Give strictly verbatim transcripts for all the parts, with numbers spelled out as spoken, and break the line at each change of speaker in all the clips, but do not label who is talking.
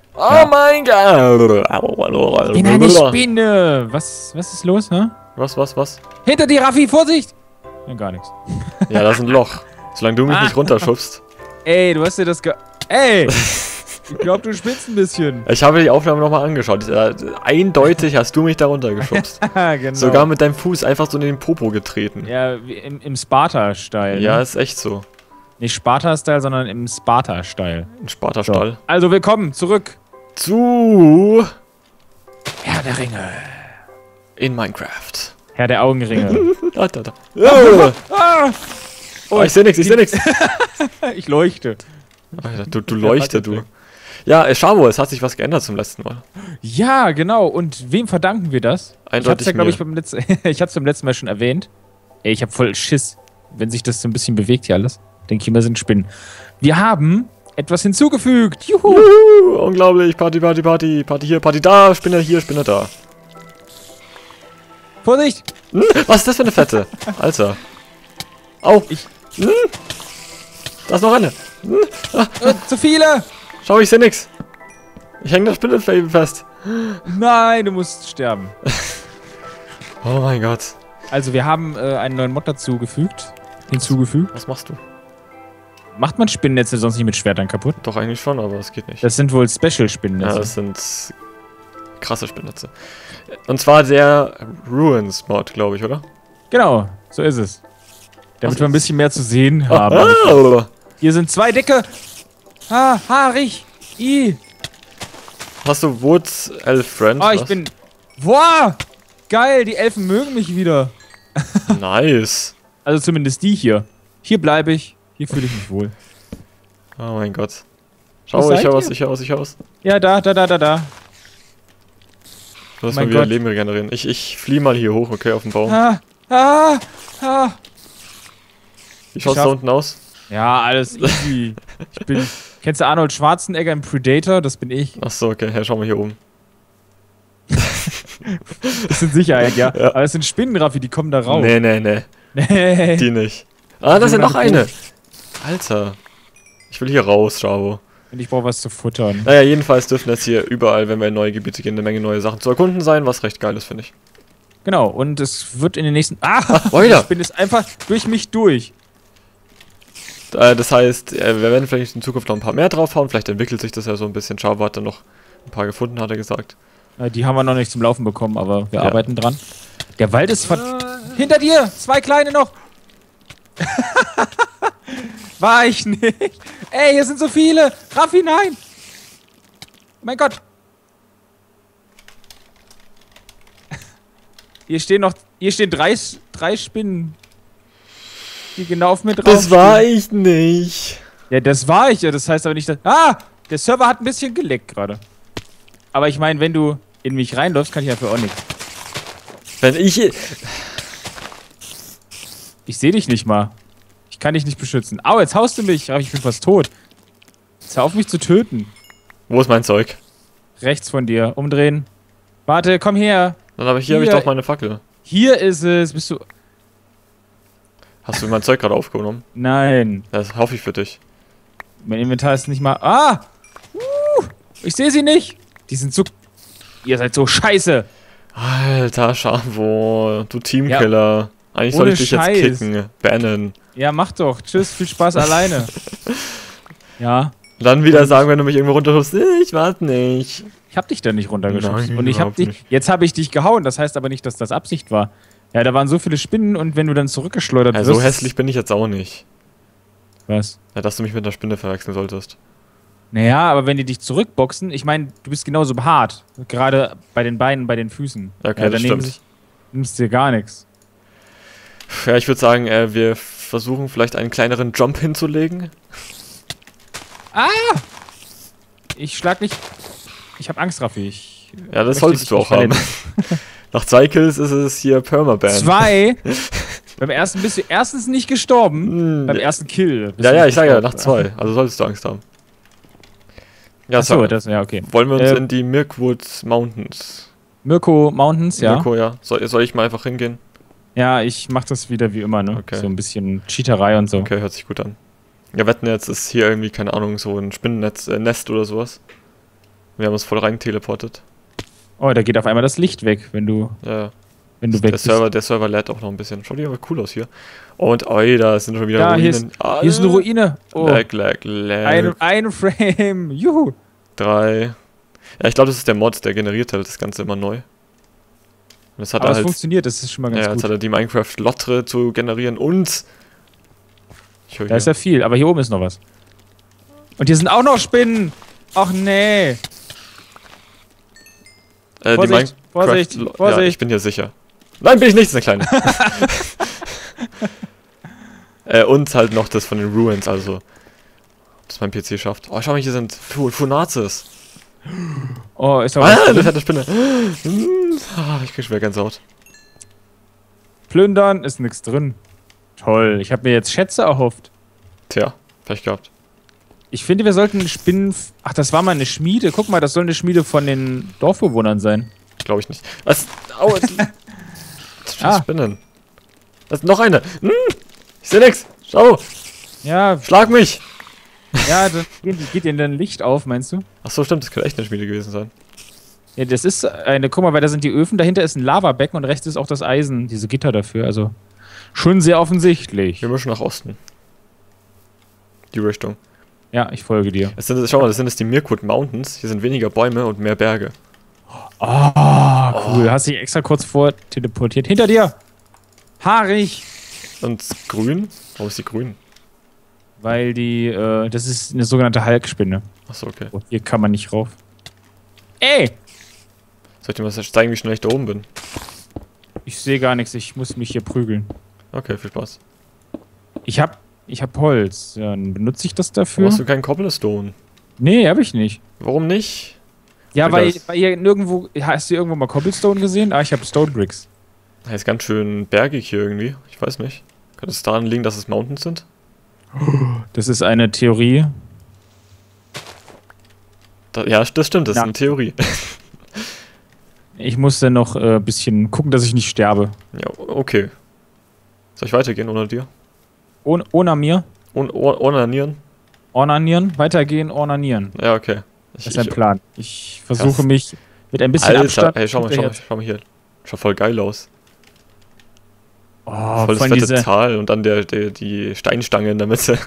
Oh ja. mein Gott!
In eine Spinne! Was, was ist los, hä?
Was, was, was?
Hinter dir, Raffi, Vorsicht! Ja, gar nichts.
Ja, das ist ein Loch. Solange du mich ah. nicht runterschubst.
Ey, du hast dir das ge... Ey! Ich glaub, du spinnst ein bisschen.
Ich habe die Aufnahme nochmal angeschaut. Eindeutig hast du mich da runtergeschubst. Genau. Sogar mit deinem Fuß einfach so in den Popo getreten.
Ja, wie im, im Sparta-Style.
Ja,
ne?
ist echt so.
Nicht Sparta-Style, sondern im Sparta-Style.
Ein Sparta-Stall.
So. Also, willkommen zurück.
Zu...
Herr der Ringe.
In Minecraft.
Herr der Augenringe.
da, da, da. Oh.
Ah.
Oh, ich seh nix, ich seh nix.
Ich leuchte.
Alter, du, du leuchte, du. Ja, Schabo, es hat sich was geändert zum letzten Mal.
Ja, genau. Und wem verdanken wir das?
Eindeutig
ich hab's ja, glaube ich, beim letzten... ich hab's beim letzten Mal schon erwähnt. Ey, ich hab voll Schiss, wenn sich das so ein bisschen bewegt hier alles. Denke ich immer, sind Spinnen. Wir haben etwas hinzugefügt. Juhu.
Juhu! Unglaublich. Party, Party, Party. Party hier, Party da. Spinner hier, Spinner da.
Vorsicht!
Hm? Was ist das für eine Fette? Alter. Au. Ich. Hm? Da ist noch eine. Hm?
Ah. Äh, zu viele!
Schau, ich seh nix. Ich hänge das Spinnenfeld fest.
Nein, du musst sterben.
Oh mein Gott.
Also, wir haben äh, einen neuen Mod dazu gefügt. Hinzugefügt.
Was machst du?
Macht man Spinnennetze sonst nicht mit Schwertern kaputt?
Doch, eigentlich schon, aber es geht nicht.
Das sind wohl Special-Spinnennetze.
Ja, das sind krasse Spinnnetze. Und zwar der Ruins-Mod, glaube ich, oder?
Genau, so ist es. Damit wir ein bisschen mehr zu sehen haben.
Ah,
hier sind zwei dicke. Ah, haarig. I.
Hast du Woods Elf Friend?
Oh, ich was? bin... Boah! Geil, die Elfen mögen mich wieder.
Nice.
Also zumindest die hier. Hier bleibe ich. Hier fühle ich mich wohl.
Oh mein Gott. Schau, ich hör was, ich hör was, ich hör was.
Ja, da, da, da, da, da.
Du musst mal wieder Leben regenerieren. Ich, ich flieh mal hier hoch, okay, auf den Baum.
Ah, ah, ah.
Wie schaut's da unten aus?
Ja, alles easy. Ich bin... Kennst du Arnold Schwarzenegger im Predator? Das bin ich.
Achso, okay, ja, schau mal hier oben.
Das sind Sicherheit, ja. ja. Aber das sind Spinnen, Raffi, die kommen da raus.
Nee, nee, nee.
Nee.
Die nicht. Ah, da ist ja noch eine. Alter. Ich will hier raus, Schabo.
Und ich brauche was zu futtern.
Naja, jedenfalls dürfen jetzt hier überall, wenn wir in neue Gebiete gehen, eine Menge neue Sachen zu erkunden sein, was recht geil ist, finde ich.
Genau, und es wird in den nächsten... Ah!
Ah,
die Spinne ist einfach durch mich durch.
Das heißt, wir werden vielleicht in Zukunft noch ein paar mehr draufhauen. Vielleicht entwickelt sich das ja so ein bisschen. Schabo hat dann noch ein paar gefunden, hat er gesagt.
Die haben wir noch nicht zum Laufen bekommen, aber wir ja. arbeiten dran. Der Wald ist ver... Hinter dir! Zwei kleine noch! War ich nicht. Ey, hier sind so viele! Raffi, nein! Oh mein Gott! Hier stehen noch... Hier stehen drei, drei Spinnen. Die genau auf mir drauf
Das war stehen. ich nicht.
Ja, das war ich ja. Das heißt aber nicht, dass... Ah! Der Server hat ein bisschen geleckt gerade. Aber ich meine, wenn du in mich reinläufst, kann ich dafür auch nichts.
Wenn ich...
Ich sehe dich nicht mal. Ich kann dich nicht beschützen. Au, jetzt haust du mich. Ich bin fast tot. Jetzt hör auf, mich zu töten.
Wo ist mein Zeug?
Rechts von dir. Umdrehen. Warte, komm her.
Dann aber hier, hier habe ich doch meine Fackel.
Hier ist es. Bist du...
Hast du mein Zeug gerade aufgenommen?
Nein.
Das hoffe ich für dich.
Mein Inventar ist nicht mal... Ah! Uh, ich sehe sie nicht. Die sind so... Ihr seid so scheiße.
Alter, Schabo. Du Teamkiller. Ja, eigentlich soll ich dich Scheiß. jetzt kicken. Bannen.
Ja, mach doch. Tschüss, viel Spaß alleine. Ja.
Dann wieder sagen, wenn du mich irgendwo runterschubst, ich warte nicht.
Ich hab dich da nicht runtergeschubst. Und ich hab dich... Nicht. Jetzt habe ich dich gehauen. Das heißt aber nicht, dass das Absicht war. Ja, da waren so viele Spinnen und wenn du dann zurückgeschleudert
ja,
wirst...
so hässlich bin ich jetzt auch nicht.
Was?
Ja, dass du mich mit einer Spinne verwechseln solltest.
Naja, aber wenn die dich zurückboxen, ich meine, du bist genauso hart. Gerade bei den Beinen, bei den Füßen.
Okay,
ja,
das stimmt. Sich,
nimmst dir gar nichts.
Ja, ich würde sagen, äh, wir versuchen vielleicht einen kleineren Jump hinzulegen.
Ah! Ich schlag nicht... Ich hab Angst, Raffi. Ich
ja, das solltest du auch haben. Nach zwei Kills ist es hier Permaban.
Zwei? Beim ersten bist du erstens nicht gestorben. Hm, beim ersten Kill.
Ja, ja, ich sage ja, nach zwei. Also solltest du Angst haben. Ja,
so, das, ja, okay.
Wollen wir uns
äh,
in die Mirkwood Mountains?
Mirko Mountains, ja.
Mirko, ja. Soll, soll ich mal einfach hingehen?
Ja, ich mach das wieder wie immer, ne?
Okay.
So ein bisschen Cheaterei und so.
Okay, hört sich gut an. Ja, wetten jetzt ist hier irgendwie, keine Ahnung, so ein Spinnennetz, äh, Nest oder sowas. Wir haben uns voll rein teleportet.
Oh, da geht auf einmal das Licht weg, wenn du,
Ja,
wenn du
der
weg bist.
Server, der Server lädt auch noch ein bisschen. Schaut aber cool aus hier. Und oi, da sind schon wieder
Ja, hier
Ruinen.
ist, hier ist eine Ruine. Oh,
Lag, lag, lag.
ein, ein Frame. Juhu.
Drei. Ja, ich glaube, das ist der Mod, der generiert halt das Ganze immer neu. Und das hat
Aber
er
es
halt.
funktioniert, das ist schon mal ganz
Ja, jetzt
gut.
hat er die Minecraft-Lotre zu generieren und. Ich höre
Da ist ja viel, aber hier oben ist noch was. Und hier sind auch noch Spinnen. Ach nee.
äh, die
Vorsicht,
Minecraft
Vorsicht,
Lo-
Vorsicht.
Ja, ich bin hier sicher. Nein, bin ich nicht, ist eine kleine. äh, und halt noch das von den Ruins, also. Dass mein P C schafft. Oh, schau mal, hier sind Fu- Funazes.
Oh, ist doch
Ah,
was
eine
drin?
fette Spinne. Hm, ah, ich krieg schwer Gänsehaut.
Plündern, ist nichts drin. Toll, ich habe mir jetzt Schätze erhofft.
Tja, Pech gehabt.
Ich finde, wir sollten Spinnen... Ach, das war mal eine Schmiede. Guck mal, das soll eine Schmiede von den Dorfbewohnern sein.
Glaube ich nicht. Was? Au, es-
Ah.
Spinnen. Das ist noch eine. Hm, ich sehe nix. Schau,
Ja,
schlag mich.
ja, dann geht, geht ihnen dann Licht auf, meinst du?
Ach so, stimmt, das könnte echt eine Schmiede gewesen sein.
Ja, das ist eine... Guck mal, weil da sind die Öfen, dahinter ist ein Lavabecken und rechts ist auch das Eisen, diese Gitter dafür. Also schon sehr offensichtlich.
Wir müssen nach Osten. Die Richtung.
Ja, ich folge dir.
Es sind, schau mal, das sind jetzt die Mirkwood Mountains. Hier sind weniger Bäume und mehr Berge.
Oh, cool. Hast dich extra kurz vor teleportiert. Hinter dir! Haarig!
Und grün? Warum ist die grün?
Weil die, äh, das ist eine sogenannte Hulk-Spinne.
Achso, okay.
Oh, hier kann man nicht rauf. Ey!
Soll ich dir mal zeigen, wie schnell ich da oben bin?
Ich sehe gar nichts, ich muss mich hier prügeln.
Okay, viel Spaß.
Ich hab, ich hab Holz. Ja, dann benutze ich das
Warum
dafür?
hast du keinen Cobblestone?
Nee, hab ich nicht.
Warum nicht?
Ja,
Wie
weil,
das?
weil ihr nirgendwo, hast du irgendwo mal Cobblestone gesehen? Ah, ich hab Stone Bricks.
Das ist ganz schön bergig hier irgendwie. Ich weiß nicht. Könnte es daran liegen, dass es Mountains sind?
Das ist eine Theorie.
Da, ja, das stimmt, das
Ja.
ist eine Theorie.
Ich musste noch ein äh, bisschen gucken, dass ich nicht sterbe.
Ja, okay. Soll ich weitergehen ohne dir?
Ohne, ohne mir.
Ohne, ohne, ohne Nieren?
Ornanieren, weitergehen, ornanieren.
Ja, okay. Ich,
Das ist ein
ich-
Plan. Ich versuche
Krass.
mich mit ein bisschen
Alter,
Abstand.
ey, schau mal, schau mal,
hinterher-
schau mal hier. Schaut voll geil aus.
Oh,
Voll das
von
fette
dieser,
Zahl und dann der, der, die Steinstange in der Mitte.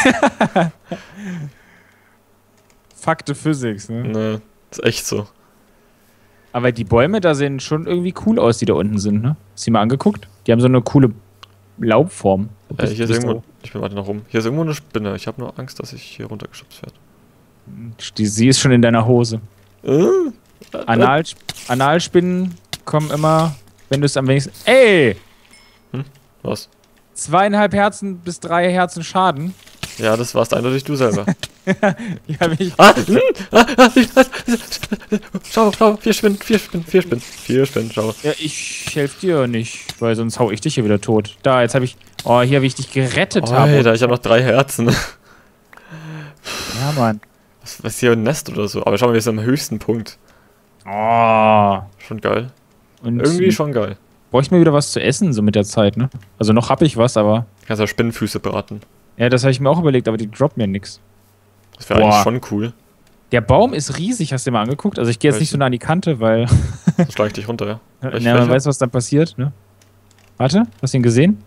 Fakte Physics, ne?
Ne, ist echt so.
Aber die Bäume da sehen schon irgendwie cool aus, die da unten sind, ne? Hast du die mal angeguckt? Die haben so eine coole Laubform. Du
Äh,
bist-
hier ist
bist
irgendwo, ich bin weiter nach rum. Hier ist irgendwo eine Spinne. Ich habe nur Angst, dass ich hier runtergeschubst werde.
da- Die, sie ist schon in deiner Hose.
Äh?
Anal, Analspinnen kommen immer, wenn du es am wenigsten. Ey!
Was?
Zweieinhalb Herzen bis drei Herzen Schaden.
Ja, das warst eindeutig du selber.
Die habe ich.
ah, hm, ah, ah, ah, schau, schau, vier Spinnen, vier Spinnen, vier Spinnen, vier Spinnen, schau.
Ja, ich helfe dir nicht, weil sonst hau ich dich hier wieder tot. Da, jetzt habe ich. Oh, hier habe ich dich gerettet. habe.
Alter, ich habe noch drei Herzen.
Ja, Mann.
Was, was ist hier ein Nest oder so? Aber schau mal, wir sind am höchsten Punkt.
Oh.
Schon geil.
Und
Irgendwie schon geil.
bräuchte mir wieder was zu essen, so mit der Zeit, ne? Also noch habe ich was, aber.
Kannst ja Spinnenfüße braten.
Ja, das habe ich mir auch überlegt, aber die droppen mir nichts.
Das wäre
Boah.
eigentlich schon cool.
Der Baum ist riesig, hast du dir mal angeguckt? Also ich gehe jetzt nicht so nah an die Kante, weil.
Dann schlag ich dich runter, ja. Welch-
ja, man
welcher?
weiß, was dann passiert, ne? Warte, hast du ihn gesehen?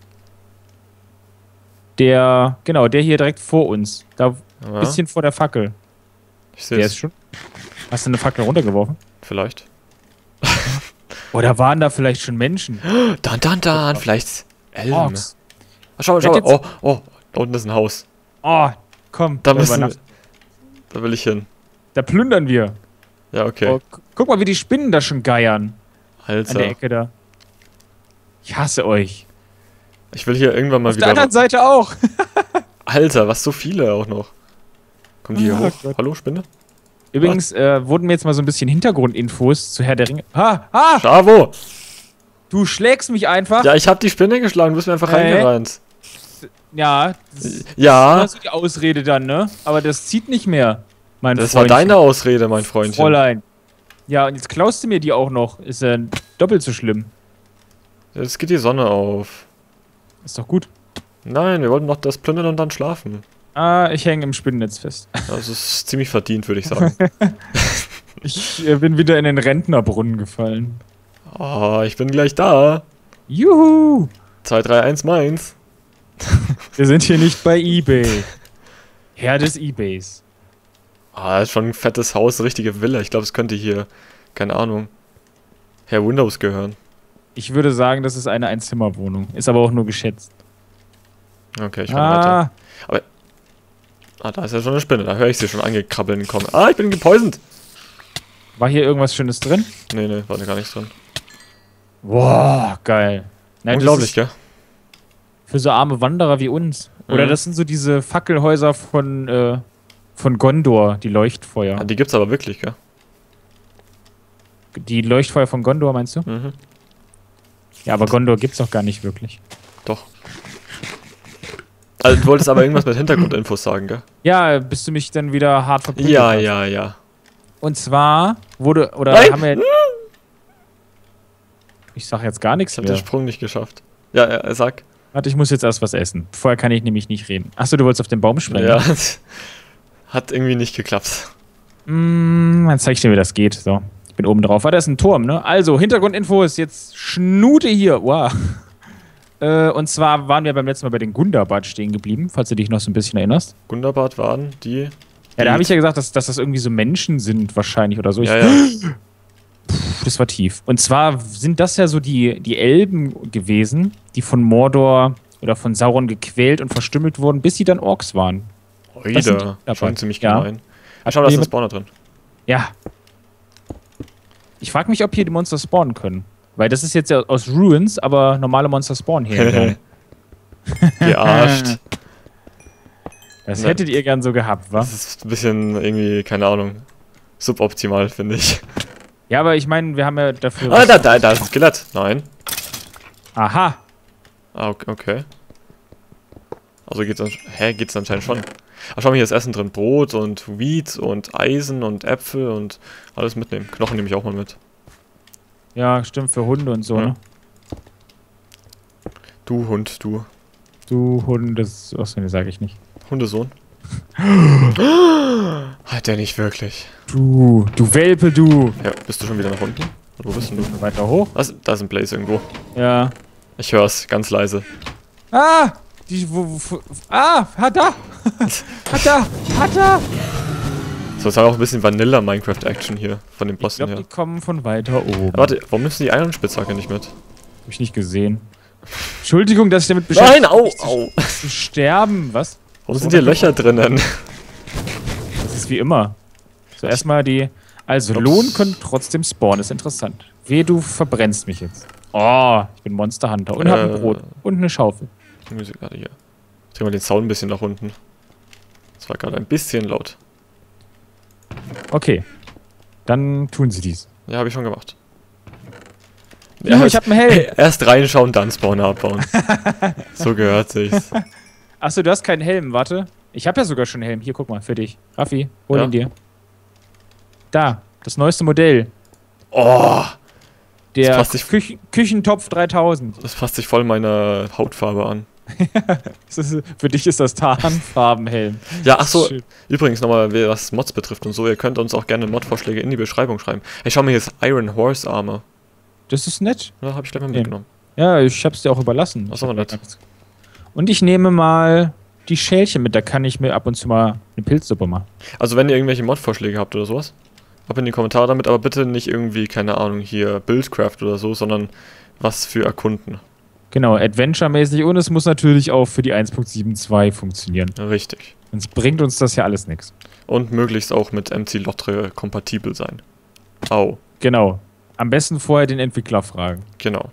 Der, genau, der hier direkt vor uns. Da ein
Ja,
bisschen vor der Fackel.
ich sehe
Der
es.
ist schon. Hast du eine Fackel runtergeworfen?
Vielleicht.
Oder waren da vielleicht schon Menschen?
Dann, dann, dann, vielleicht Elben.
Orks.
Ah, schau mal, schau
Wer
mal.
hat
Oh, oh, da unten ist ein Haus.
Oh, komm.
Da
wir
müssen wir,
übernachten.
da will ich hin.
Da plündern wir.
Ja, okay.
Oh, gu- guck mal, wie die Spinnen da schon geiern. An der
Alter.
Ecke da. Ich hasse euch.
Ich will hier irgendwann mal
Auf der
wieder...
anderen Seite auch.
Alter, was so viele auch noch. Kommen die hier
Oh
hoch?
Gott.
Hallo, Spinne?
Übrigens äh, wurden mir jetzt mal so ein bisschen Hintergrundinfos zu Herr der Ringe. Ah, ah,
Bravo!
du schlägst mich einfach.
Ja, ich hab die Spinne geschlagen, du bist mir einfach
Hey.
reingerannt.
Ja, das ist
Ja,
also die Ausrede dann, ne? Aber das zieht nicht mehr, mein
das war
Freundchen.
deine Ausrede, mein Freundchen.
Fräulein. Ja, und jetzt klaust du mir die auch noch. Ist ja doppelt so schlimm.
Jetzt geht die Sonne auf.
Ist doch gut.
Nein, wir wollten noch das plündern und dann schlafen.
Ah, ich hänge im Spinnennetz fest.
Das ist ziemlich verdient, würde ich sagen.
Ich äh, bin wieder in den Rentnerbrunnen gefallen.
Oh, ich bin gleich da.
Juhu!
zwei drei eins meins.
Wir sind hier nicht bei eBay. Herr des eBays.
Ah, das ist schon ein fettes Haus, eine richtige Villa. Ich glaube, es könnte hier, keine Ahnung, Herr Windows gehören.
Ich würde sagen, das ist eine Einzimmerwohnung. Ist aber auch nur geschätzt.
Okay, ich fahre
Ah,
weiter. Aber, ah, da ist ja schon eine Spinne. Da höre ich sie schon angekrabbeln kommen. Ah, ich bin gepoisoned.
war hier irgendwas Schönes drin?
Nee, nee, war da gar nichts drin.
Boah, geil. Nein,
Unglaublich,
das
gell?
ist für so arme Wanderer wie uns. Oder
Mhm.
das sind so diese Fackelhäuser von, äh, von Gondor, die Leuchtfeuer.
Ah, die gibt's aber wirklich, gell?
Die Leuchtfeuer von Gondor, meinst du?
Mhm.
Ja, aber Gondor gibt's doch gar nicht wirklich.
Doch. Also, du wolltest aber irgendwas mit Hintergrundinfos sagen, gell?
Ja, bis du mich dann wieder hart verprügelt
Ja,
hast.
ja, ja.
Und zwar wurde, oder
Nein!
haben wir... Ich sag jetzt gar nichts
Ich habe den
mehr.
Sprung nicht geschafft. Ja, ja, sag.
Warte, ich muss jetzt erst was essen. Vorher kann ich nämlich nicht reden. Achso, du wolltest auf den Baum springen?
Ja, hat irgendwie nicht geklappt.
Mm, dann zeig ich dir, wie das geht. So, ich bin oben drauf. Ah, da ist ein Turm, ne? Also, Hintergrundinfo ist jetzt Schnute hier. Wow. Äh, und zwar waren wir beim letzten Mal bei den Gundabad stehen geblieben, falls du dich noch so ein bisschen erinnerst.
Gundabad waren die.
Ja, da habe ich ja gesagt, dass, dass das irgendwie so Menschen sind wahrscheinlich oder so. Ich,
Ja, ja.
Puh, das war tief. Und zwar sind das ja so die, die Elben gewesen, die von Mordor oder von Sauron gequält und verstümmelt wurden, bis sie dann Orks waren. Das sind die
Heute.
dabei.
Schon ziemlich
Ja.
gemein. Ah, schau, da ist ein Spawner drin.
Ja. Ich frage mich, ob hier die Monster spawnen können. Weil das ist jetzt ja aus Ruins, aber normale Monster spawnen hier.
Gearscht.
Das
Ne.
hättet ihr gern so gehabt, wa?
Das ist ein bisschen irgendwie, keine Ahnung, suboptimal, finde ich.
Ja, aber ich meine, wir haben ja dafür...
Ah, da, da, da ist ein Skelett. Nein.
Aha.
Ah, ok- okay. Also geht's an, hä, geht's anscheinend schon. Ach, schau mal, hier ist Essen drin. Brot und Wheat und Eisen und Äpfel und alles mitnehmen. Knochen nehme ich auch mal mit.
Ja, stimmt, für Hunde und so,
Ja.
ne?
Du Hund, du.
Du Hundes... Achso, ne, sag ich nicht.
Hundesohn. Hat der nicht wirklich.
Du, du Welpe, du.
Ja, bist du schon wieder nach unten? Wo bist denn du?
Weiter hoch?
Was? Da ist ein Blaze irgendwo.
Ja.
Ich hör's, ganz leise.
Ah! Die, wo, wo, ah, hat da! hat da! Hat da!
So, es hat auch ein bisschen Vanilla-Minecraft-Action hier von den
Ich
Bossen
glaube,
her.
die kommen von weiter oben.
Aber warte, warum nimmst du die Iron-Spitzhacke nicht mit?
Hab ich nicht gesehen. Entschuldigung, dass ich damit beschäftigt
Nein, au,
bin,
au!
zu sterben. Was?
Warum sind hier Löcher drinnen?
Das ist wie immer. So, erstmal die... Also,
Ups.
Lohn können trotzdem spawnen. Ist interessant. Wehe, du verbrennst mich jetzt. Oh, ich bin Monster Hunter. Und hab ein
Äh.
Brot. Und eine Schaufel.
Musik gerade hier. Dreh mal den Sound ein bisschen nach unten. Das war gerade ein bisschen laut.
Okay. Dann tun sie dies.
Ja, habe ich schon gemacht.
Juhu, ich hab einen Helm.
Erst reinschauen, dann Spawner abbauen. So gehört sich's.
Achso, du hast keinen Helm. Warte. Ich habe ja sogar schon einen Helm. Hier, guck mal, für dich. Raffi, hol
Ja.
ihn dir. Da, das neueste Modell.
Oh,
Der
passt sich-
Küch Küchentopf dreitausend.
das passt sich voll meiner Hautfarbe an.
Das ist, für dich ist das Tarnfarbenhelm.
Ja, ach so,
Schön.
übrigens nochmal, was Mods betrifft und so, ihr könnt uns auch gerne Mod-Vorschläge in die Beschreibung schreiben. Hey, schau mal, hier ist Iron Horse Armor.
Das ist nett.
Ja, hab ich gleich mal
Ja.
mitgenommen.
Ja, ich hab's dir auch überlassen.
Ach so, nett.
Und ich nehme mal die Schälchen mit. Da kann ich mir ab und zu mal eine Pilzsuppe machen.
Also wenn ihr irgendwelche Mod-Vorschläge habt oder sowas, ab in die Kommentare damit, aber bitte nicht irgendwie, keine Ahnung, hier Buildcraft oder so, sondern was für Erkunden.
Genau, Adventure-mäßig. Und es muss natürlich auch für die eins Punkt sieben Punkt zwei funktionieren.
Richtig.
Sonst bringt uns das ja alles nichts.
Und möglichst auch mit M C Lotre kompatibel sein. Au,
Genau. Am besten vorher den Entwickler fragen.
genau.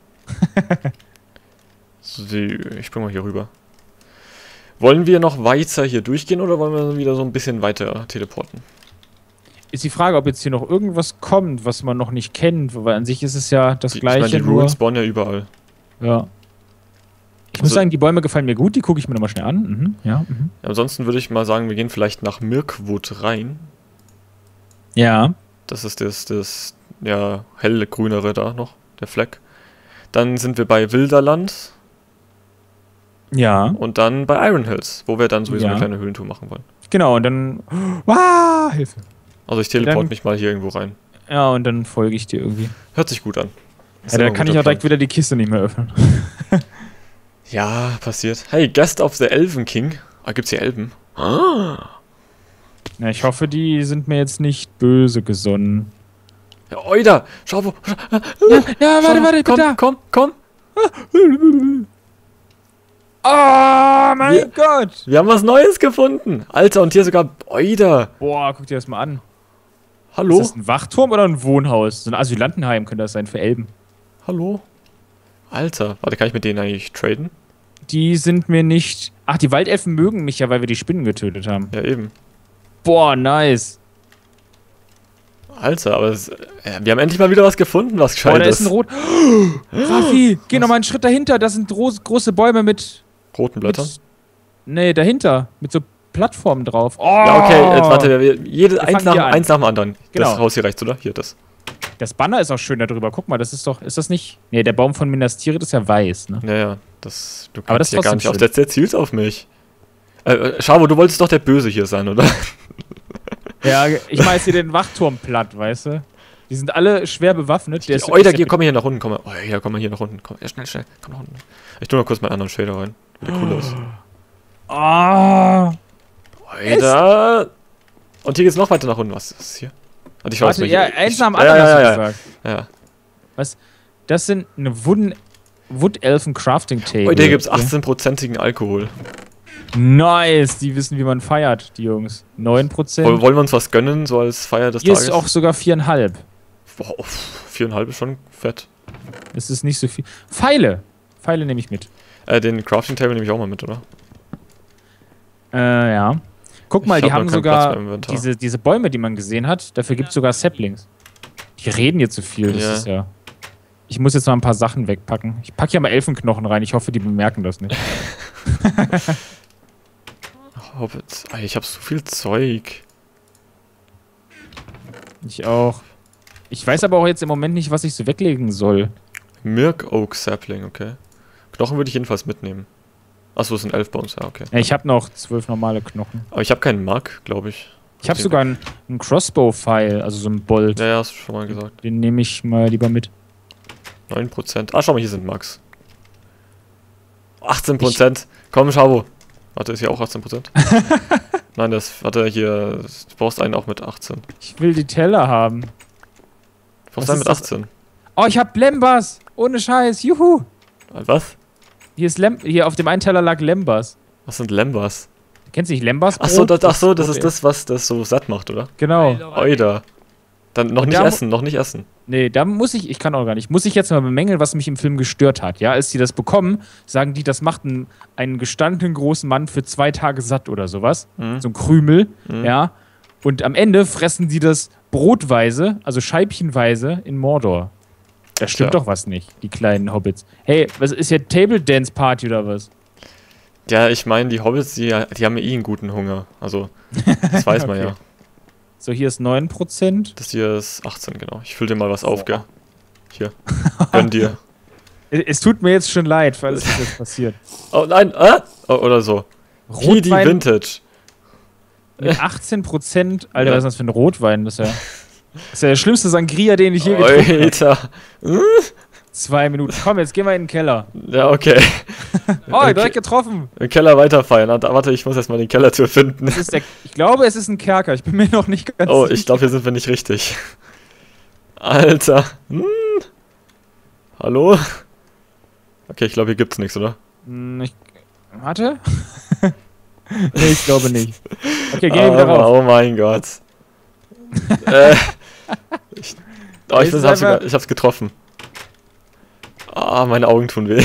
So, die, ich spring mal hier rüber. Wollen wir noch weiter hier durchgehen oder wollen wir wieder so ein bisschen weiter teleporten?
Ist die Frage, ob jetzt hier noch irgendwas kommt, was man noch nicht kennt, weil an sich ist es ja das
Die, ich
gleiche.
meine, die
nur,
Ruins spawnen ja überall.
ja. Ich muss
Also-
sagen, die Bäume gefallen mir gut, die gucke ich mir nochmal schnell an. Mhm. Ja. Mhm.
Ja, ansonsten würde ich mal sagen, wir gehen vielleicht nach Mirkwood rein.
Ja.
Das ist das, das ja, hellgrünere da noch, der Fleck. Dann sind wir bei Wilderland
Ja.
und dann bei Iron Hills, wo wir dann sowieso
Ja.
eine kleine Höhlentour machen wollen.
Genau, und dann. Ah, Hilfe.
Also ich teleport mich mal hier irgendwo rein.
Ja, und dann folge ich dir irgendwie.
Hört sich gut an.
Ja, da kann ich auch direkt wieder die Kiste nicht mehr öffnen.
Ja, passiert. Hey, Guest of the Elven King. Ah, gibt's hier Elben? Ah.
Ja, ich hoffe, die sind mir jetzt nicht böse gesonnen.
Ja, Oida! Schau wo.
Ja, ja warte, warte, ich bin
komm,
da.
komm, komm.
Oh mein
wir,
Gott!
Wir haben was Neues gefunden. Alter, und hier sogar Oida.
Boah, guck dir das mal an.
Hallo?
Ist das ein Wachturm oder ein Wohnhaus? So ein Asylantenheim könnte das sein für Elben.
Hallo? Alter, warte, kann ich mit denen eigentlich traden?
Die sind mir nicht... Ach, die Waldelfen mögen mich ja, weil wir die Spinnen getötet haben.
Ja, eben.
Boah, nice.
Alter, aber es, ja, wir haben endlich mal wieder was gefunden, was gescheit ist.
Boah, da ist ein Rot... Raffi, geh noch mal einen Schritt dahinter. Das sind große Bäume mit...
Roten Blättern?
Mit, nee, dahinter. Mit so Plattformen drauf. Oh!
Ja, okay, jetzt warte, wir, jede,
Wir
eins,
fangen
nach,
hier an.
eins nach dem anderen.
Genau.
Das Haus hier rechts, oder? Hier, das.
Das Banner ist auch schön da drüber. Guck mal, das ist doch... Ist das nicht... Nee, der Baum von Minas Tirith ist ja weiß, ne?
Ja, ja, das... Du
Aber das
kannst ja
ist
gar nicht
trotzdem
aufsetzen, der zielt auf mich. Äh, äh, Schabo, du wolltest doch der Böse hier sein, oder?
Ja, ich mach jetzt hier den Wachturm platt, weißt du? Die sind alle schwer bewaffnet. Der ist
Oh, da hier, komm mal hier nach unten, komm mal. Oh, ja, komm mal hier nach unten. Komm, ja, schnell, schnell. Komm nach unten. Ich tu noch kurz meinen anderen Shader rein. Der cool ist.
Ah!
Alter! Und hier geht's noch weiter nach unten. Was ist das hier? Und ich weiß
Warte,
nicht.
ja,
ich,
eins
ich,
nach dem
ja,
anderen
ja,
hast du
ja,
gesagt.
Ja.
Was? Das sind eine Wooden, Wood Elfen Crafting Table.
Oh, hier gibt's achtzehn-prozentigen Alkohol.
Nice, die wissen, wie man feiert, die Jungs. neun Prozent.
Wollen wir uns was gönnen, so als Feier des
Hier
Tages?
ist auch sogar viereinhalb.
Boah, viereinhalb ist schon fett.
Das ist nicht so viel. Pfeile. Pfeile nehme ich mit.
Äh, den Crafting Table nehme ich auch mal mit, oder?
Äh, ja. Guck
Ich
mal,
hab
die
noch
haben
keinen Platz
sogar
mehr im Inventar.
diese, diese Bäume, die man gesehen hat, dafür gibt es sogar Saplings. Die reden jetzt so viel, das
Ja.
ist ja... Ich muss jetzt mal ein paar Sachen wegpacken. Ich packe ja mal Elfenknochen rein, ich hoffe, die bemerken das nicht.
Hobbits. Ey, ich hab so viel Zeug.
Ich auch. Ich weiß aber auch jetzt im Moment nicht, was ich so weglegen soll.
Mirk Oak Sapling, okay. Knochen würde ich jedenfalls mitnehmen. Achso, es sind elf Bones, ja, okay.
Ja, ich habe noch zwölf normale Knochen.
Aber ich habe keinen Mark, glaube ich.
Ich habe sogar einen, einen Crossbow-Pfeil, also so einen Bolt.
Ja, ja, hast du schon mal gesagt.
Den nehme ich mal lieber mit.
neun Prozent. Ah, schau mal, hier sind Max. achtzehn Prozent. Komm, Schabo. Warte, ist hier auch achtzehn Prozent? Nein, das, warte, hier, du brauchst einen auch mit achtzehn.
Ich will die Teller haben.
Du brauchst
Was
einen
ist
mit
das?
achtzehn.
Oh, ich hab Lembas! Ohne Scheiß, juhu!
Was?
Hier ist Lem hier auf dem einen Teller lag Lembas.
Was sind Lembas?
Kennst du nicht Lembas?
Achso, das, ach so, das
Brot
ist das, was das so satt macht, oder?
Genau.
Oida. Dann noch
Und
nicht
da mu-
essen, noch nicht essen.
Nee, da muss ich, ich kann auch gar nicht, muss ich jetzt mal bemängeln, was mich im Film gestört hat. Ja, als die das bekommen, sagen die, das macht einen, einen gestandenen großen Mann für zwei Tage satt oder sowas.
Mhm.
So ein Krümel,
Mhm.
ja. Und am Ende fressen die das brotweise, also scheibchenweise in Mordor. Da stimmt
Tja.
doch was nicht, die kleinen Hobbits. Hey, was ist hier Table Dance Party oder was?
Ja, ich meine, die Hobbits, die, die haben ja eh einen guten Hunger. Also, das weiß man
Okay.
ja.
So, hier ist neun Prozent.
Das hier ist achtzehn, genau. Ich fülle dir mal was auf, gell? Hier. Gönn dir.
Es tut mir jetzt schon leid, weil es jetzt passiert.
Oh nein, äh? Oh, oder so. Hier die
Rotwein
Vintage.
mit achtzehn Prozent. Alter,
Ja.
was ist das für ein Rotwein? Das ist ja, das ist ja der schlimmste Sangria, den ich je getrunken habe.
Alter.
Zwei Minuten. Komm, jetzt gehen wir in den Keller.
Ja, okay.
Oh,
Im
direkt getroffen.
Im Keller weiterfeiern. Ah, Warte, ich muss erstmal den Kellertür finden.
Das ist der, ich glaube, es ist ein Kerker. Ich bin mir noch nicht ganz
Oh,
sicher.
ich glaube, hier sind wir nicht richtig. Alter. Hm. Hallo? Okay, ich glaube, hier gibt's nichts, oder?
Hm, Ich, warte. Nee, ich glaube nicht. Okay, gehen wir
Ah,
wieder rauf.
oh mein Gott. äh, ich, oh, ich,
Es ist
bin, hab's
einfach-
sogar, ich hab's getroffen. Ah, meine Augen tun weh.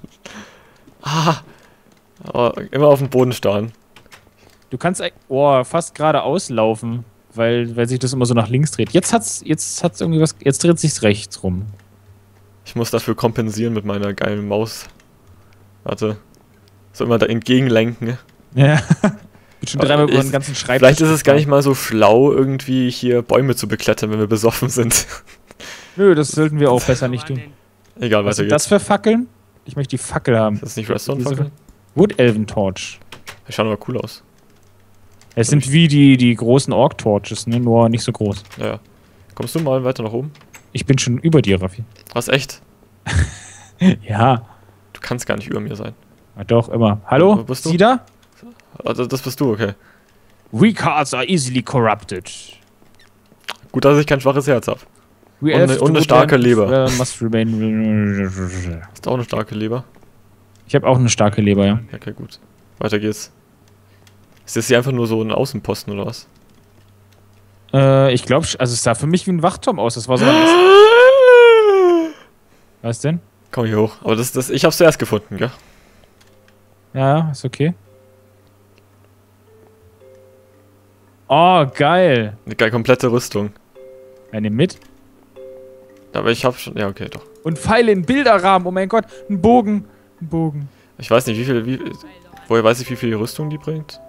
ah. Oh, immer auf den Boden starren.
Du kannst eig- oh, fast geradeaus laufen, weil, weil sich das immer so nach links dreht. Jetzt hat's, jetzt hat's irgendwie was. Jetzt dreht sich's rechts rum.
Ich muss dafür kompensieren mit meiner geilen Maus. Warte. So immer da entgegenlenken.
Ja. Bin schon
Aber
dreimal über
ist-
den ganzen Schreibtisch.
Vielleicht ist es gar
gefahren.
nicht mal so schlau, irgendwie hier Bäume zu beklettern, wenn wir besoffen sind.
Nö, das sollten wir auch besser nicht tun.
Egal,
Was
weiter
sind
geht's.
das für Fackeln? Ich möchte die Fackel haben.
Ist das nicht Redstone
Diese-
Fackel?
Wood Elven Torch.
Die schauen aber cool aus.
Es sind wie die, die großen Orc-Torches, ne? Nur nicht so groß.
Ja, ja. Kommst du mal weiter nach oben?
Ich bin schon über dir, Raffi.
Was, echt?
Ja.
Du kannst gar nicht über mir sein.
Ja, doch, immer. Hallo?
Wo bist du?
Sie da?
Also, das bist du, okay.
We cards are easily corrupted.
Gut, dass ich kein schwaches Herz habe.
We
Und eine- und eine starke Leber.
uh, must remain.
Hast du auch eine starke Leber?
Ich habe auch eine starke Leber, ja.
Okay, gut. Weiter geht's. Ist das hier einfach nur so ein Außenposten oder was?
Äh, ich glaube, also es sah für mich wie ein Wachturm aus. Das war so ein. Was denn?
Komm hier hoch. Aber das, das, ich hab's zuerst gefunden, gell?
Ja, ist okay. Oh, geil.
Eine geil komplette Rüstung.
Ja, nimm mit.
Aber ich hab schon. Ja, okay, doch.
Und Pfeile in Bilderrahmen. Oh mein Gott. Ein Bogen. Ein Bogen.
Ich weiß nicht, wie viel. Wie, woher weiß ich, wie viel Rüstung die bringt?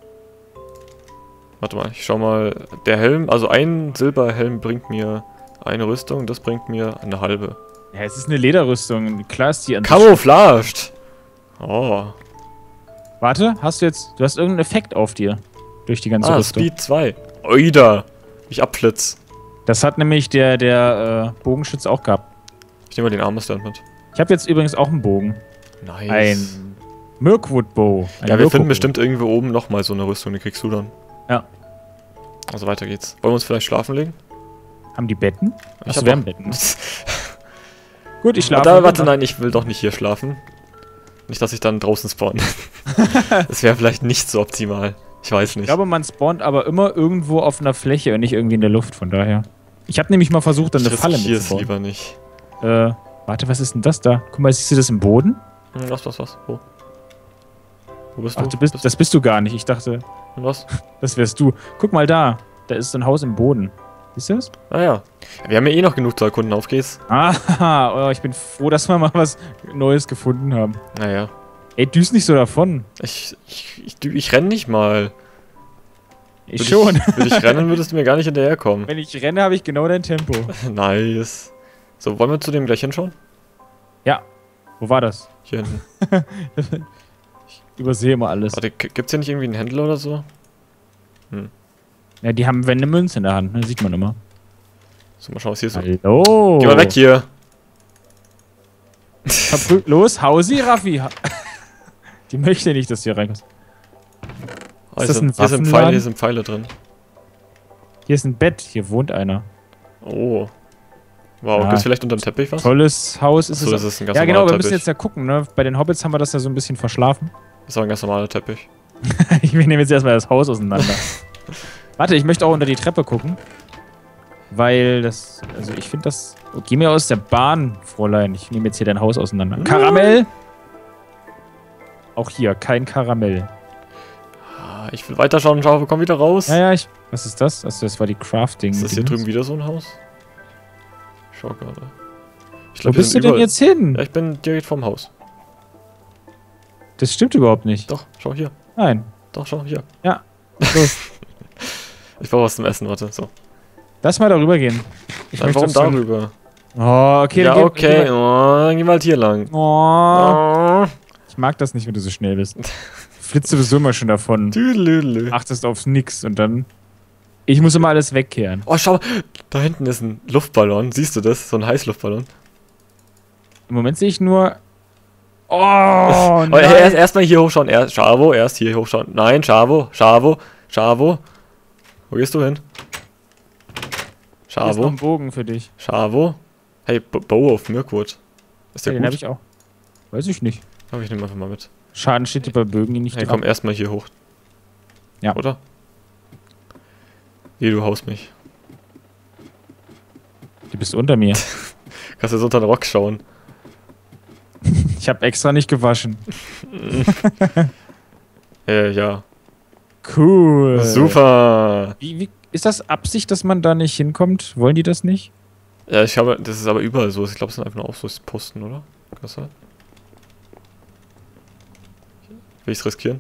Warte mal, ich schau mal. Der Helm, also ein Silberhelm bringt mir eine Rüstung, das bringt mir eine halbe.
Ja, es ist eine Lederrüstung. Klar ist die an sich-
Camouflaged! Oh.
Warte, hast du jetzt. Du hast irgendeinen Effekt auf dir. Durch die ganze
Ah,
Rüstung.
Speed zwei. Oida! Ich abflitz.
Das hat nämlich der, der äh, Bogenschütze auch gehabt.
Ich nehme mal den Armor-Stand mit.
Ich habe jetzt übrigens auch einen Bogen.
Nice.
Ein Mirkwood Bow. Ein
Ja, wir finden
Mirko-Bow.
bestimmt irgendwo oben nochmal so eine Rüstung, die kriegst du dann.
Ja.
Also weiter geht's. Wollen wir uns vielleicht schlafen legen?
Haben die Betten?
Ich
Achso,
hab
wir
auch-
haben Betten. Gut, ich schlafe.
Da, warte, nein, ich will doch nicht hier schlafen. Nicht, dass ich dann draußen spawn. Das wäre vielleicht nicht so optimal. Ich weiß nicht.
Ich glaube, man spawnt aber immer irgendwo auf einer Fläche und nicht irgendwie in der Luft, von daher. Ich habe nämlich mal versucht, dann
ich
eine Falle
riskiere es
mitzubauen.
lieber nicht.
Äh, warte, was ist denn das da? Guck mal, siehst du das im Boden?
Hm, was, was, was? Wo? Wo bist
Ach,
du?
du bist, das bist du gar nicht. Ich dachte,
Und was?
das wärst du. Guck mal da. Da ist so ein Haus im Boden. Siehst du das?
Ah ja. Wir haben ja eh noch genug zu erkunden. Auf geht's.
Ah, oh, ich bin froh, dass wir mal was Neues gefunden haben.
Naja.
Ey, düst nicht so davon.
Ich, ich, ich, ich, ich renn nicht mal.
Ich
Würde
schon.
Ich, würde ich rennen, würdest du mir gar nicht hinterherkommen.
Wenn ich renne, habe ich genau dein Tempo.
Nice. So, wollen wir zu dem gleich hinschauen?
Ja. Wo war das?
Hier hinten.
Ich übersehe immer alles.
Warte, g- gibt's hier nicht irgendwie einen Händler oder so?
Ja, die haben wenn eine Münze in der Hand, ne? Sieht man immer.
So, mal schauen, was hier ist.
Hallo.
Geh mal weg hier.
Verprü los, hau sie, Raffi. Ha- Die möchte nicht, dass du hier reinkommst.
Oh,
Ist das
hier,
ein
sind, hier, sind Pfeile,
Waffenladen?
hier sind Pfeile drin.
Hier ist ein Bett, hier wohnt einer.
Oh. Wow,
Ja.
gibt's vielleicht unter dem Teppich was?
Tolles Haus ist
Achso,
es.
das ist ein ganz
Ja, genau,
normaler
wir müssen
Teppich.
jetzt ja gucken, ne? Bei den Hobbits haben wir das ja so ein bisschen verschlafen.
Das ist aber ein ganz normaler Teppich.
Ich nehme jetzt erstmal das Haus auseinander. Warte, ich möchte auch unter die Treppe gucken. Weil das. Also ich finde das. Oh, geh mir aus der Bahn, Fräulein. Ich nehme jetzt hier dein Haus auseinander. Karamell! Auch hier, kein Karamell.
Ah, ich will weiterschauen, schau, komm wieder raus.
Ja, ja, ich. Was ist das? Also das war die Crafting.
Ist das hier drüben wieder so ein Haus? Ich schau gerade. Ich
Wo
glaub, wir
bist du
sind
denn
überall-
jetzt hin?
Ja, ich bin direkt vorm Haus.
Das stimmt überhaupt nicht.
Doch, schau hier.
Nein.
Doch, schau hier.
Ja. Los.
Ich brauche was zum Essen, warte. So.
Lass mal darüber gehen. Ich
Dann
möchte
warum
das schon-
darüber?
Oh, okay.
Ja,
dann geh-
okay.
geh
Oh, dann gehen wir halt hier lang.
mal- Oh.
Oh.
Ich mag das nicht, wenn du so schnell bist. Flitzt sowieso immer schon davon.
Tüdelüdelü.
Achtest auf nix und dann. Ich muss immer alles wegkehren.
Oh, schau, da hinten ist ein Luftballon. Siehst du das? So ein Heißluftballon.
Im Moment sehe ich nur. Oh,
Oh,
nein.
erst erstmal hier hochschauen. Erst Chavo, erst hier hochschauen. Nein, Chavo, Chavo, Chavo. Wo gehst du hin?
Hier ist noch
Chavo,
ein Bogen für dich.
Chavo. Hey, B- Bow of Mirkwood. Ist
Ja,
der
den
gut?
habe ich auch. Weiß ich nicht.
Aber ich nehme einfach mal mit.
Schaden steht dir bei Bögen hier nicht
Hey,
drauf.
komm erstmal hier hoch.
Ja.
Oder? Nee, du haust mich.
Du bist unter mir.
Kannst du so unter den Rock schauen.
Ich habe extra nicht gewaschen.
Äh, ja.
Cool.
Super.
Wie, wie, ist das Absicht, dass man da nicht hinkommt? Wollen die das nicht?
Ja, ich glaube, das ist aber überall so. Ich glaube, es sind einfach nur auch so Posten, oder? Kann das sein? Will ich es riskieren?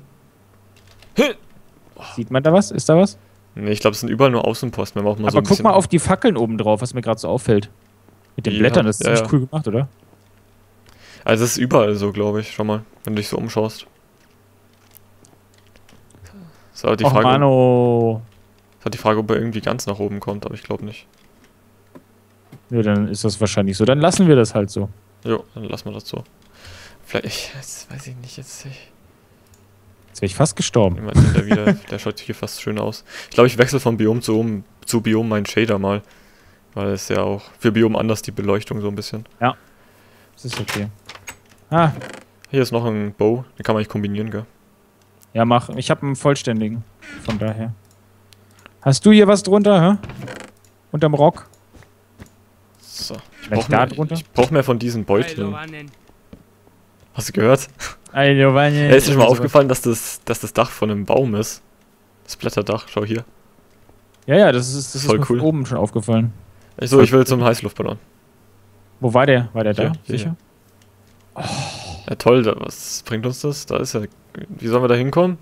Sieht man da was? Ist da was?
Nee, ich glaube, es sind überall nur Außenposten. Wenn man auch mal so
Aber
ein
guck
bisschen
mal auf die Fackeln oben drauf, was mir gerade so auffällt. Mit den
Ja,
Blättern, das ist
ja,
ziemlich
ja.
cool gemacht, oder?
Also, es ist überall so, glaube ich. Schau mal, wenn du dich so umschaust. So, die
Och,
Frage,
Mano.
ist halt die Frage, ob er irgendwie ganz nach oben kommt, aber ich glaube nicht.
Ja, dann ist das wahrscheinlich so. Dann lassen wir das halt so.
Jo, dann lassen wir das so. Vielleicht, ich, jetzt weiß ich nicht, jetzt... Ich,
Jetzt wäre ich fast gestorben.
ich meine, der, wieder, der schaut hier fast schön aus. Ich glaube, ich wechsle von Biom zu, um, zu Biom meinen Shader mal. Weil es ja auch für Biom anders die Beleuchtung so ein bisschen.
Ja. Das ist okay. Ah,
Hier ist noch ein Bow, den kann man nicht kombinieren, gell?
ja, mach. Ich habe einen vollständigen. Von daher. Hast du hier was drunter, hä? Unterm Rock?
So. Ich
Vielleicht
brauche
da
mehr,
drunter?
ich brauch mehr von diesen Beuteln. Hast du gehört?
Alter, Giovanni.
Ja, ist dir schon mal aufgefallen, dass das, dass das Dach von einem Baum ist? Das Blätterdach, schau hier.
Ja, ja, das ist, das ist
Voll
mir
cool.
von oben schon aufgefallen.
Ich so, ich will zum Heißluftballon.
Wo war der? War der da?
Hier, hier,
Sicher?
Ja toll, da, was bringt uns das? Da ist er. Wie sollen wir da hinkommen?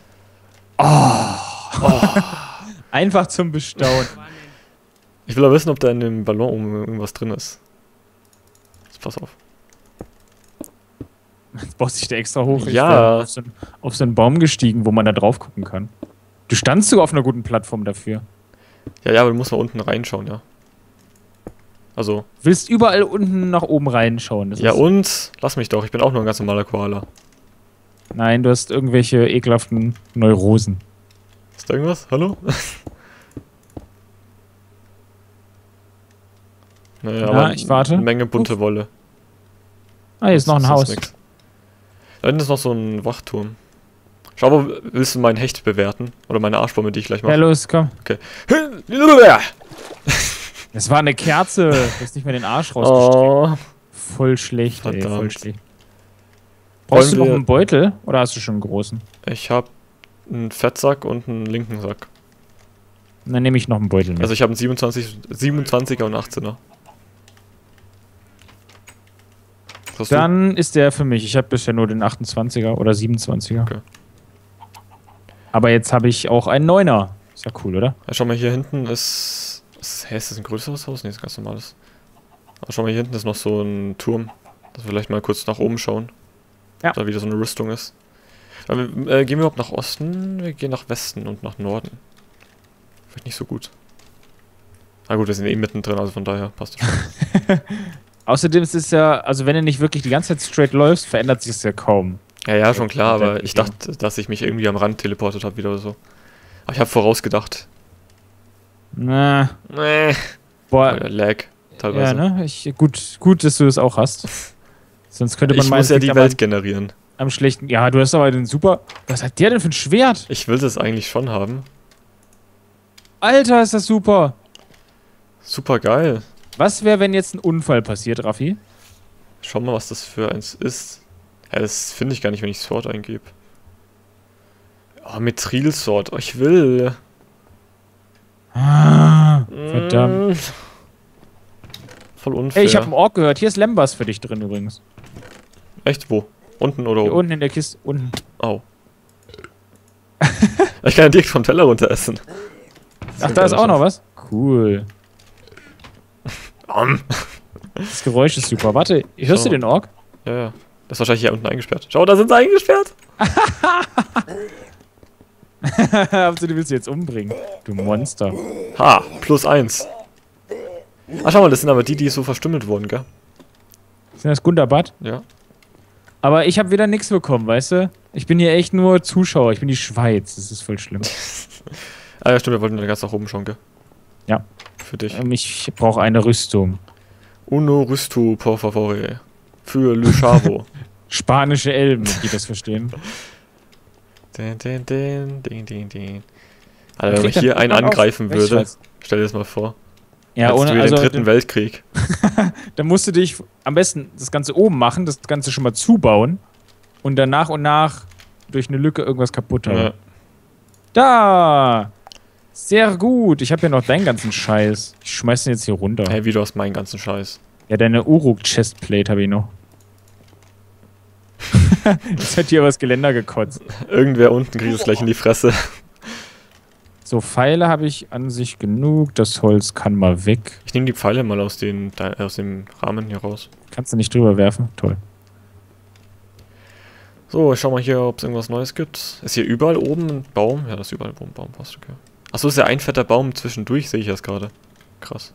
Einfach zum Bestaunen.
Ich will aber wissen, ob da in dem Ballon oben irgendwas drin ist. Jetzt pass auf.
Jetzt baust sich der extra hoch. Ich
Ja.
wär auf so, einen, auf so einen Baum gestiegen, wo man da drauf gucken kann. Du standst sogar auf einer guten Plattform dafür.
Ja, ja, aber du musst mal unten reinschauen, ja. Also,
Willst überall unten nach oben reinschauen. Das
ja
ist,
und? Lass mich doch, ich bin auch nur ein ganz normaler Koala.
Nein, du hast irgendwelche ekelhaften Neurosen.
Ist da irgendwas? Hallo? Naja,
Ja,
aber
ich warte.
eine Menge bunte Wolle.
Ah, hier ist noch ein
Sonst
Haus.
nix. Da hinten ist noch so ein Wachturm. Schau mal, willst du meinen Hecht bewerten? Oder meine Arschbombe, die ich gleich
Ja,
mache?
los, komm.
Okay.
Es war eine Kerze. Du hast nicht mehr den Arsch rausgestreckt.
Oh.
Voll schlecht, ey. Voll
Verdammt.
schlecht. Brauchst du
Wollen
noch
wir-
einen Beutel? Oder hast du schon einen großen?
Ich habe einen Fettsack und einen linken Sack.
Dann nehme ich noch einen Beutel mit.
Also ich habe einen siebenundzwanzig, siebenundzwanziger und achtzehner. Was hast du?
Dann ist der für mich. Ich habe bisher nur den achtundzwanziger oder siebenundzwanziger.
Okay.
Aber jetzt habe ich auch einen neuner. Ist ja cool, oder?
Ja, schau mal, hier hinten ist... ist hä, ist das ein größeres Haus? Nee, ist ein ganz normales. Aber schau mal, hier hinten ist noch so ein Turm. Dass wir vielleicht mal kurz nach oben schauen.
Ja.
Ob da wieder so eine Rüstung ist. Aber, äh, gehen wir überhaupt nach Osten? Wir gehen nach Westen und nach Norden. Vielleicht nicht so gut. Na gut, wir sind eh mittendrin, also von daher passt das schon.
Außerdem ist es ja, also wenn du nicht wirklich die ganze Zeit straight läufst, verändert sich es ja kaum.
Ja, ja, schon klar,
Mit der
aber ich
Bewegung.
dachte, dass ich mich irgendwie am Rand teleportet habe wieder oder so. Aber ich habe vorausgedacht.
Na,
Nee.
boah,
Oder Lag, teilweise.
ja, ne? Ich, gut, gut, dass du das auch hast. Sonst könnte man
Ich
meinen,
muss ja
es
die
liegt
Welt
am,
generieren.
am schlechten. Ja, du hast aber den super. Was hat der denn für ein Schwert?
Ich will das eigentlich schon haben.
Alter, ist das super.
Super geil.
Was wäre, wenn jetzt ein Unfall passiert, Raffi?
Schau mal, was das für eins ist. Ja, das finde ich gar nicht, wenn ich Sword eingebe. Oh, Mithril Sword. Oh, ich will.
Ah, verdammt.
Mm. Voll unfair.
Ey, ich habe einen Ork gehört. Hier ist Lembas für dich drin übrigens.
Echt, wo? Unten oder
Hier
oben?
unten in der Kiste. Unten.
Au. Ich kann ja direkt vom Teller runter essen.
Ach, da ist auch noch was? Cool.
Um.
Das Geräusch ist super. Warte, hörst
So.
du den Ork?
Ja, ja. Das ist wahrscheinlich hier unten eingesperrt. Schau, da sind sie eingesperrt.
Also, du willst sie jetzt umbringen. Du Monster.
Ha, plus eins. Ach, schau mal, das sind aber die, die so verstümmelt wurden, gell?
Sind das Gundabad?
Ja.
Aber ich habe wieder nichts bekommen, weißt du? Ich bin hier echt nur Zuschauer. Ich bin die Schweiz. Das ist voll schlimm.
Ah, ja, stimmt, wir wollten da ganz nach oben schauen, gell?
Ja.
Für dich.
Ähm, Ich brauche eine Rüstung.
Uno Rustu, por favore. Für Le Chavo.
Spanische Elben, die das verstehen.
Den, den, den, den, den, den. Alter, wenn
Kriegt
man hier
der
einen
Fußball
angreifen
auf?
würde,
Rechtsschweiz.
stell dir das mal vor.
Ja,
Hättest
ohne,
du
also,
den dritten
dann,
Weltkrieg.
dann musst du dich am besten das Ganze oben machen, das Ganze schon mal zubauen und dann nach und nach durch eine Lücke irgendwas kaputt haben.
Ja.
Da! Sehr gut. Ich habe ja noch deinen ganzen Scheiß. Ich schmeiß den jetzt hier runter.
Hey, wie du hast meinen ganzen Scheiß.
Ja, deine Uruk-Chestplate habe ich noch. Jetzt hat hier was Geländer gekotzt.
Irgendwer unten kriegt es gleich in die Fresse.
So, Pfeile habe ich an sich genug. Das Holz kann mal weg.
Ich nehme die Pfeile mal aus, den, da, aus dem Rahmen hier raus.
Kannst du nicht drüber werfen? Toll.
So, ich schau mal hier, ob es irgendwas Neues gibt. Ist hier überall oben ein Baum? Ja, das ist überall oben ein Baum, passt, okay. Achso, ist ja ein fetter Baum zwischendurch, sehe ich das gerade. Krass.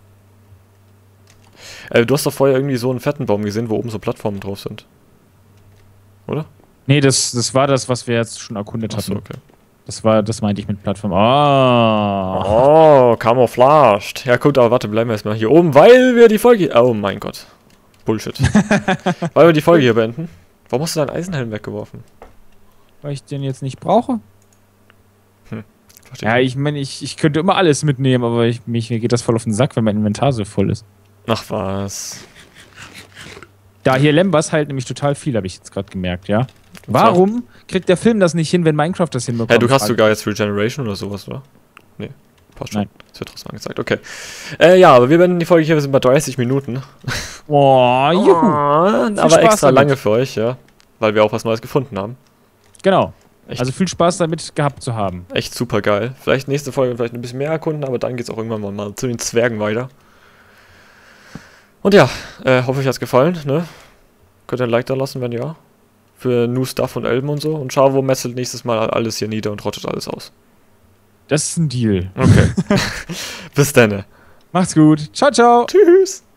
Äh, du hast doch vorher irgendwie so einen fetten Baum gesehen, wo oben so Plattformen drauf sind. Oder?
Nee, das, das war das, was wir jetzt schon erkundet
Achso,
hatten.
okay.
Das war, das meinte ich mit Plattform. Ah.
Oh, camouflaged. Ja, gut, aber warte, bleiben wir erstmal hier oben, weil wir die Folge... Oh mein Gott. Bullshit. Weil wir die Folge hier beenden. Warum hast du deinen Eisenhelm weggeworfen?
Weil ich den jetzt nicht brauche.
Hm, verstehe.
Ja, ich meine, ich, ich könnte immer alles mitnehmen, aber ich, mich, mir geht das voll auf den Sack, wenn mein Inventar so voll ist.
Ach was.
Da hier Lembas halt nämlich total viel, habe ich jetzt gerade gemerkt, ja. Warum kriegt der Film das nicht hin, wenn Minecraft das hinbekommt?
Hey, du hast sogar jetzt Regeneration oder sowas, oder? Nee, passt schon.
Nein.
Das wird trotzdem angezeigt, okay. Äh, ja, aber wir beenden die Folge hier, wir sind bei dreißig Minuten.
Oh, juhu.
Oh, aber
Spaß
extra
damit.
lange für euch, ja. Weil wir auch was Neues gefunden haben.
Genau.
Echt,
Also viel Spaß damit gehabt zu haben.
echt super geil. Vielleicht nächste Folge vielleicht ein bisschen mehr erkunden, aber dann geht's auch irgendwann mal, mal zu den Zwergen weiter. Und ja, äh, hoffe euch hat's gefallen, ne? Könnt ihr ein Like da lassen, wenn ja. Für New Stuff und Elben und so. Und Chavo messelt nächstes Mal alles hier nieder und rottet alles aus.
Das ist ein Deal.
Okay. Bis dann.
Macht's gut. Ciao, ciao.
Tschüss.